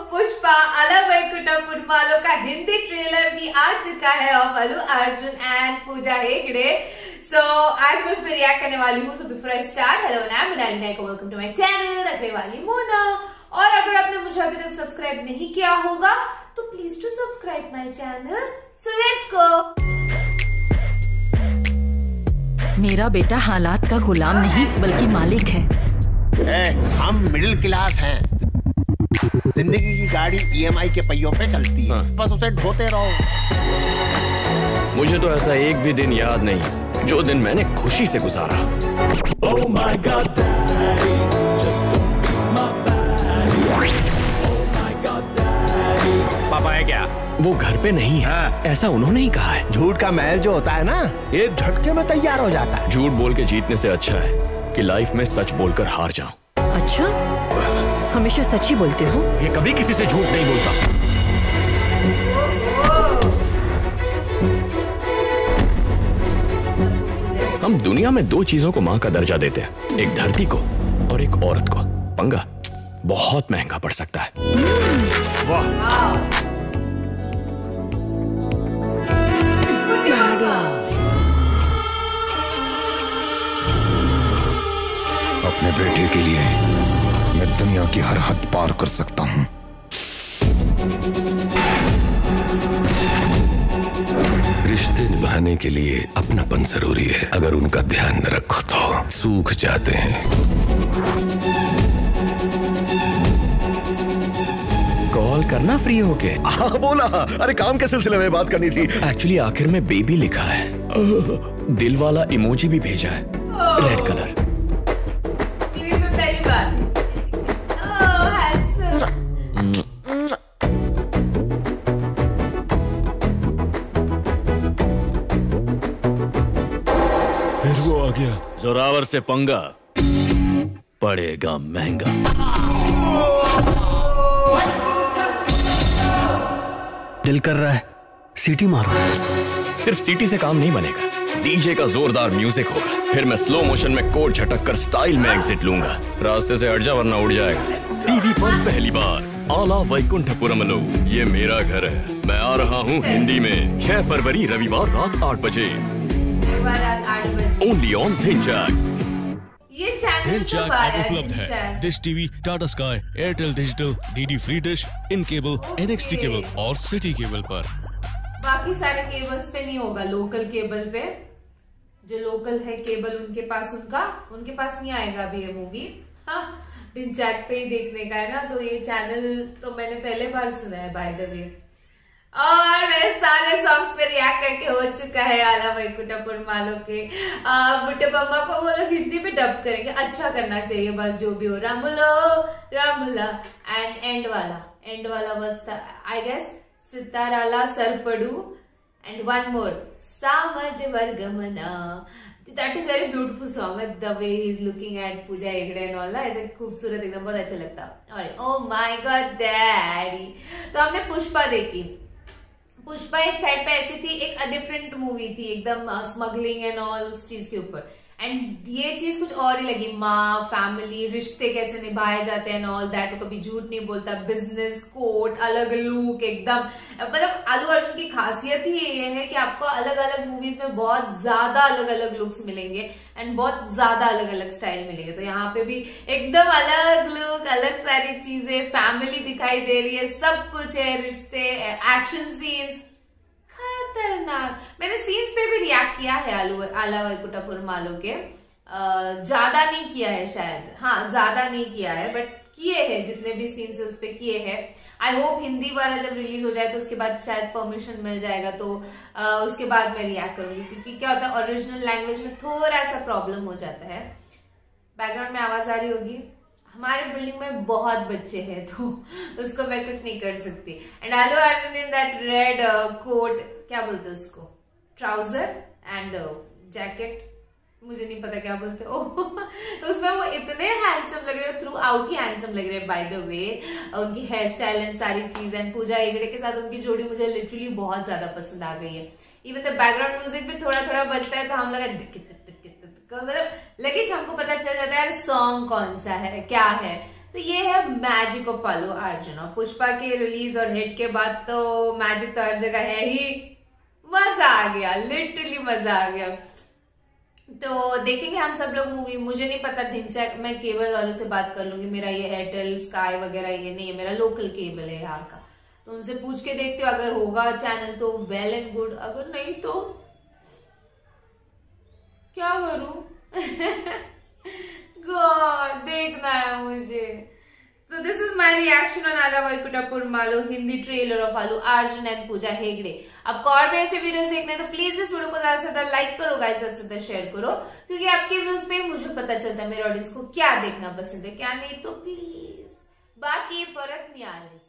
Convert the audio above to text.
पुष्पा अला वैकुंठपुरमालो का हिंदी ट्रेलर भी आ चुका है of Allu Arjun and Pooja Hegde. So आज मैं उसमें रिएक्ट करने वाली हूँ। So before I start, hello नाम मनाली को वेलकम टू माय चैनल रखने वाली मोना। और अगर आपने मुझे अभी तक सब्सक्राइब नहीं किया होगा तो please to subscribe my channel. So let's go. मेरा बेटा हालात का गुलाम नहीं बल्कि मालिक है। हम मिडिल क्लास हैं। जिंदगी की गाड़ी ईएमआई के पहियों पे चलती है, बस उसे ढोते रहो। मुझे तो ऐसा एक भी दिन याद नहीं जो दिन मैंने खुशी से गुजारा। Oh my God, Daddy, just don't be my baddie. Oh my God, Daddy. पापा है क्या? वो घर पे नहीं है। ऐसा उन्होंने ही कहा है। झूठ का महल जो होता है ना, एक झटके में तैयार हो जाता है। झूठ बोल के जीतने से अच्छा है कि लाइफ में सच बोलकर हार जाऊं। अच्छा, हमेशा सच ही बोलते हो? ये कभी किसी से झूठ नहीं बोलता। हम दुनिया में दो चीजों को मां का दर्जा देते हैं, एक धरती को और एक औरत को। पंगा बहुत महंगा पड़ सकता है। वाह, अपने बेटे के लिए मैं दुनिया की हर हद पार कर सकता हूं। रिश्ते निभाने के लिए अपनापन जरूरी है। अगर उनका ध्यान न रखो तो सूख जाते हैं। कॉल करना फ्री होके। हाँ बोला, अरे काम के सिलसिले में बात करनी थी। एक्चुअली आखिर में बेबी लिखा है, दिल वाला इमोजी भी भेजा है, रेड कलर। टीवी पे पहली बार। फिर वो आ गया। जोरावर से पंगा पड़ेगा महंगा। दिल कर रहा है सीटी मारो। सिर्फ सीटी से काम नहीं बनेगा, डीजे का जोरदार म्यूजिक होगा। फिर मैं स्लो मोशन में कोड झटक कर स्टाइल में एग्जिट लूंगा। रास्ते से हट जा वरना उड़ जाएगा। टीवी पर पहली बार आला वैकुंठपुरमालो, ये मेरा घर है। मैं आ रहा हूँ हिंदी में 6 फरवरी रविवार रात 8 बजे। Only on Dhinchak. ये चैनल धिनचैक ऐप उपलब्ध है dish TV, Tata sky, Airtel digital, DD free dish, in cable, NXT cable और सिटी केबल पर। बाकी सारे केबल्स पे नहीं होगा, लोकल केबल पे। जो लोकल है केबल उनके पास नहीं आएगा अभी ये मूवी। हाँ, धिनचैक पे ही देखने का है ना, तो ये चैनल तो मैंने पहले बार सुना है बाय द वे। और मेरे सारे सॉन्ग्स पे रिएक्ट करके हो चुका है अला वैकुंठपुरमालो के। बुट्टे बम्मा को वो लोग हिंदी में डब करेंगे, अच्छा करना चाहिए बस जो भी हो। रामुलो रामुला एंड वाला बस था आई गेस। सिताराला सरपड़ू एंड वन मोर सामज वर्गमना। That is very beautiful song. The way he is looking at Pooja Hegde and all, ऐसे खूबसूरत एकदम, बहुत अच्छा लगता। और ओ माय गॉड डैडी। तो हमने पुष्पा देखी। पुष्पा एक साइड पे ऐसी थी, एक डिफरेंट मूवी थी एकदम, स्मगलिंग एंड ऑल उस चीज के ऊपर। एंड ये चीज कुछ और ही लगी, माँ, फैमिली, रिश्ते कैसे निभाए जाते हैं ऑल दैट। तो कभी झूठ नहीं बोलता, बिजनेस, कोट, अलग लुक एकदम। मतलब अल्लू अर्जुन की खासियत ही ये है कि आपको अलग अलग मूवीज में बहुत ज्यादा अलग अलग लुक्स मिलेंगे एंड बहुत ज्यादा अलग अलग स्टाइल मिलेंगे। तो यहाँ पे भी एकदम अलग लुक, अलग सारी चीजें, फैमिली दिखाई दे रही है, सब कुछ है, रिश्ते, एक्शन सीन्स, खतरनाक। मैंने सीन्स पे भी रिएक्ट किया है अला वैकुंठपुरमालो के। ज्यादा नहीं किया है शायद, हाँ ज्यादा नहीं किया है, बट किए हैं जितने भी सीन्स है उस पे किए हैं। आई होप हिंदी वाला जब रिलीज हो जाए तो उसके बाद शायद परमिशन मिल जाएगा, तो उसके बाद मैं रिएक्ट करूंगी। क्योंकि क्या होता है, ओरिजिनल लैंग्वेज में थोड़ा सा प्रॉब्लम हो जाता है। बैकग्राउंड में आवाज आ रही होगी, हमारे बिल्डिंग में बहुत बच्चे हैं तो उसको मैं कुछ नहीं कर सकती। And Allu Arjun in that red coat, क्या बोलते हैं उसको, ट्राउजर एंड जैकेट, मुझे नहीं पता क्या बोलते हो। तो उसमें वो इतने हैंडसम लग रहे हैं, थ्रू आउट ही हैंडसम लग रहे हैं बाय द वे। उनकी हेयर स्टाइल एंड सारी चीज, एंड पूजा हेगड़े के साथ उनकी जोड़ी मुझे लिटरली बहुत ज्यादा पसंद आ गई है। इवन द बैकग्राउंड म्यूजिक भी थोड़ा थोड़ा बजता है तो हम लगा, मतलब लगे हमको पता चल जाता है यार सॉन्ग कौन सा है, क्या है। तो ये है मैजिक ऑफ अल्लू अर्जुन। और पुष्पा के रिलीज और हिट के बाद तो मैजिक तो हर जगह है ही। मजा आ गया, लिटरली मजा आ गया। तो देखेंगे हम सब लोग मूवी। मुझे नहीं पता ढिंचैक, मैं केबल वालों से बात कर लूंगी। मेरा ये एयरटेल स्काई वगैरह ये नहीं है, मेरा लोकल केबल है यहाँ का, तो उनसे पूछ के देखते हो। अगर होगा चैनल तो वेल एंड गुड, अगर नहीं तो क्या करूं? गॉड, देखना है मुझे। तो this is my reaction on Ala Vaikunthapurramuloo Hindi trailer of Allu Arjun and Pooja Hegde. आपको और भी ऐसे वीडियोस देखने हैं तो प्लीज इस वीडियो को ज्यादा से ज्यादा लाइक करो गाइस, ज्यादा से ज्यादा शेयर करो, क्योंकि आपके व्यूज पे मुझे पता चलता है मेरे ऑडियंस को क्या देखना पसंद है क्या नहीं। तो प्लीज बाकी परत नहीं आने